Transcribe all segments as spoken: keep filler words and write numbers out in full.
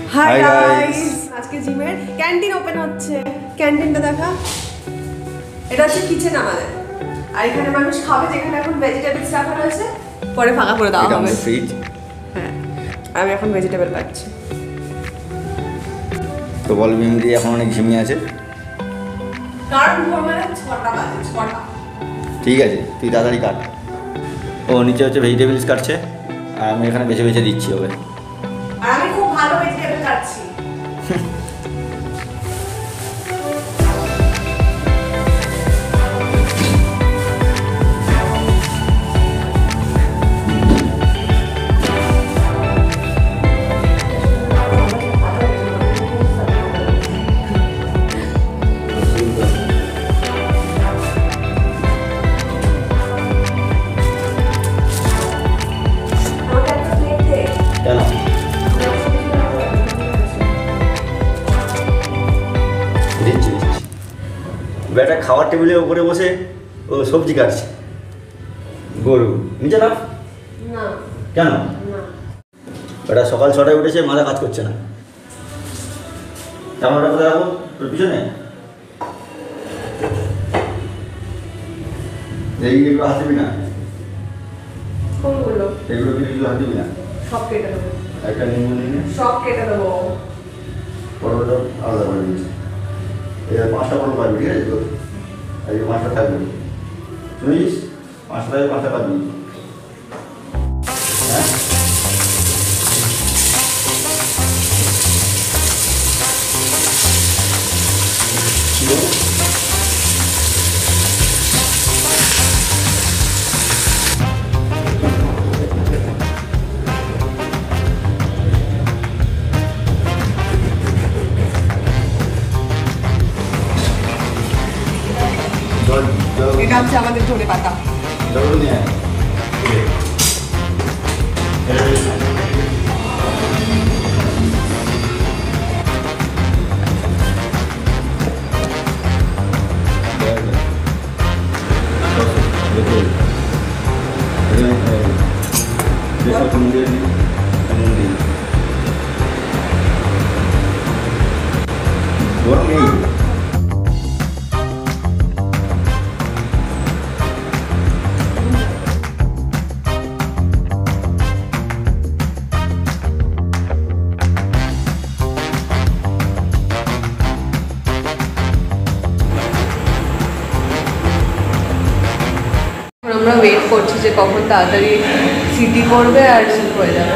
Hi guys, আজকে জিমের canteen open হচ্ছে। ক্যান্টিনটা দেখা, এটা হচ্ছে কিচেন আমাদের। আর এখানে মানুষ খাবে, যেখানে এখন ভেজিটেবলস রাখা রয়েছে, পরে ফাঁকা করে দেওয়া হবে। ফ্রিজ। হ্যাঁ, আমি এখন ভেজিটেবল কাটছি। তো বল মিমরি এখন অনেক ঝিমিয়ে আছে, কারণ ভোর মানে ছটা বাজে। ছটা ঠিক আছে, তুই তাড়াতাড়ি কাট। ও নিচে হচ্ছে ভেজিটেবলস কাটছে, আর আমি এখানে বেছে বেছে দিচ্ছি ওকে। আর আমি খুব ভালো ভেজিটেবল কাটছি। বেটা খাওয়ার টেবিলের উপরে বসে ও সবজি কাটছে। গরু নিচে না না কেন? বেটা সকাল ছটায় উঠেছে, মাথা কাজ করছে না। ক্যামেরাটা কোথায় রাখবো? তোর পিছনে এইগুলো হাত দিবি না। কোনগুলো? এগুলো কিছু হাত দিবি না, সব কেটে দেবো। একটা নিম্বু নিয়ে সব কেটে দেবো। পটলটা আলাদা করে দিয়েছি। এবার পাঁচটা পটল পারবি, ঠিক আছে? তো এই পাঁচটা থাকবে, শুনিস? পাঁচটা থাকবে, পাঁচটা পারবি। হ্যাঁ, এটা হচ্ছে আমাদের ধনে পাতা। গরম নেই। আমরা ওয়েট করছি যে কখন তাড়াতাড়ি সিটি করবে আর শুরু হয়ে যাবে।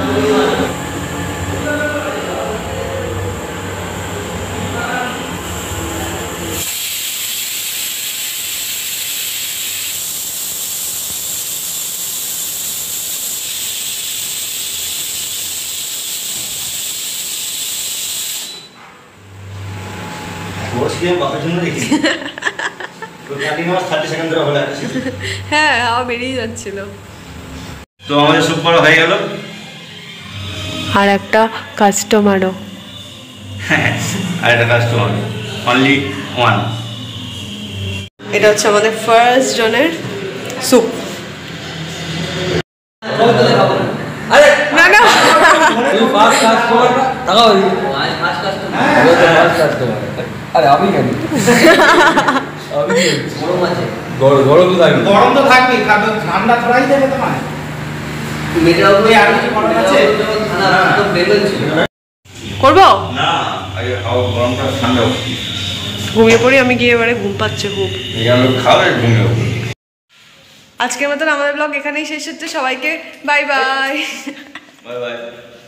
হ্যাঁ, হাওয়া বেরিয়ে যাচ্ছিল। তো আমাদের সুপ করা হয়ে গেল, আর একটা কাস্টমারও। হ্যাঁ, আর একটা কাস্টমার, অনলি ওয়ান। এটা হচ্ছে আমাদের ফার্স্ট জনের স্যুপ। না না, গরম তো থাকবে, ঠান্ডা ছড়াই যাবে তোমার। করবো না, গরমটা ঠান্ডা ঘুমিয়ে পড়ি আমি গিয়ে, এবারে ঘুম পাচ্ছে খুব। খাবে ঘুমিয়ে। আজকের মতন আমাদের ব্লগ এখানেই শেষ হচ্ছে। সবাইকে বাই বাই। Bye bye.